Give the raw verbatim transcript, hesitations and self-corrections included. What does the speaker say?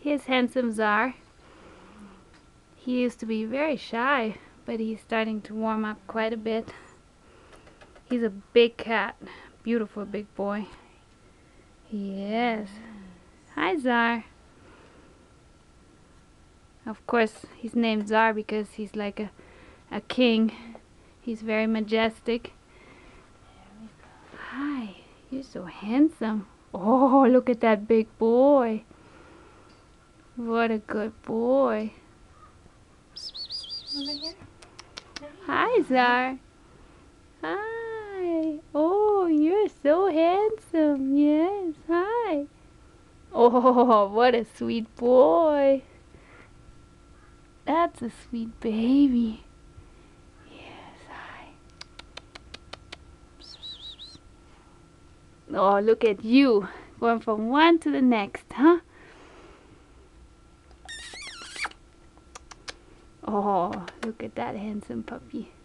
Here's handsome Zhar. He used to be very shy, but he's starting to warm up quite a bit. He's a big cat. Beautiful big boy. Yes. Hi, Zhar. Of course, he's named Zhar because he's like a, a king. He's very majestic. Hi, you're so handsome. Oh, look at that big boy. What a good boy. Over here. Hi, Zhar. Hi. Oh, you're so handsome. Yes, hi. Oh, what a sweet boy. That's a sweet baby. Yes, hi. Oh, look at you. Going from one to the next, huh? Oh, look at that handsome puppy.